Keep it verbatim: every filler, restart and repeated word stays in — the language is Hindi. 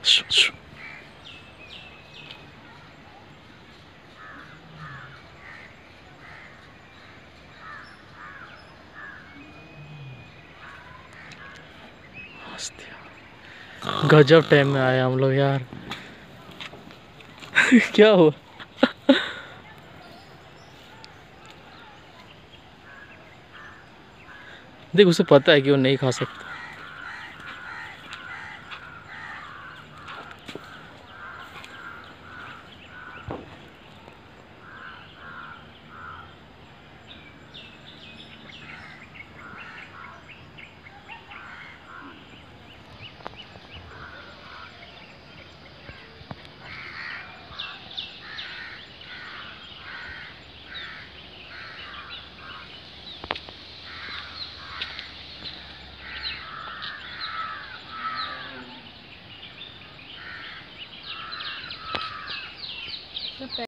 शु, शु। गजब टाइम में आए हम लोग यार। क्या हुआ? देख, उसे पता है कि वो नहीं खा सकता।